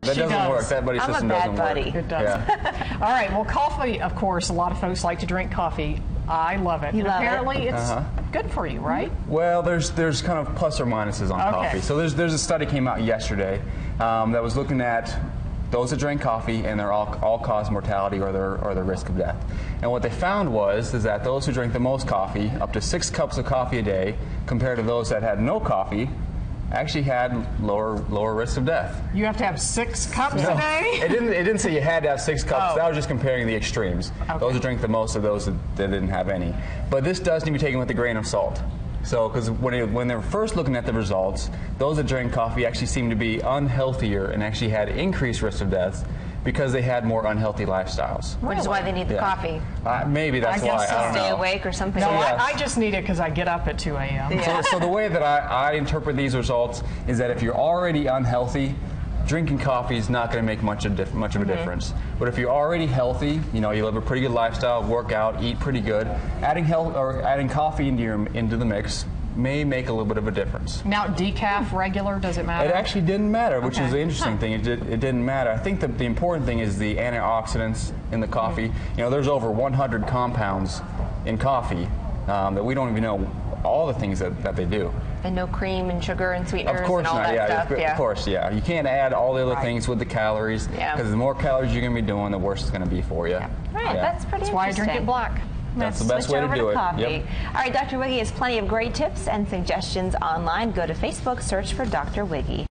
That doesn't work. That buddy system doesn't work. It doesn't. Yeah. All right. Well, coffee, of course, a lot of folks like to drink coffee. I love it. Apparently, it's good for you, right? Well, there's kind of plus or minuses on coffee. So there's a study came out yesterday that was looking at those that drink coffee and their all-cause mortality or their risk of death. And what they found is that those who drink the most coffee, up to 6 cups of coffee a day, compared to those that had no coffee, actually had lower risk of death. You have to have 6 cups a day? It didn't say you had to have 6 cups. That was just comparing the extremes. Those who drink the most of those that didn't have any. But this does need to be taken with a grain of salt. So, because when they were first looking at the results, those that drank coffee actually seemed to be unhealthier and actually had increased risk of death because they had more unhealthy lifestyles. Which is why they need the coffee. Maybe that's why. I don't know. Stay awake or something. No, I just need it because I get up at 2 a.m. Yeah. So the way that I interpret these results is that if you're already unhealthy, drinking coffee is not going to make much of a difference. But if you're already healthy, you live a pretty good lifestyle, work out, eat pretty good, adding coffee into the mix may make a little bit of a difference. Now, decaf, regular, does it matter? It actually didn't matter, which is the interesting thing. It didn't matter. I think that the important thing is the antioxidants in the coffee. There's over 100 compounds in coffee that we don't even know all the things that they do. And no cream and sugar and sweeteners and all that stuff. Of course, yeah. You can't add all the other things with the calories because the more calories you're going to be doing, the worse it's going to be for you. Right, that's pretty interesting. That's why I drink it black. That's the best way to do it. Yep. All right, Dr. Wiggy has plenty of great tips and suggestions online. Go to Facebook, search for Dr. Wiggy.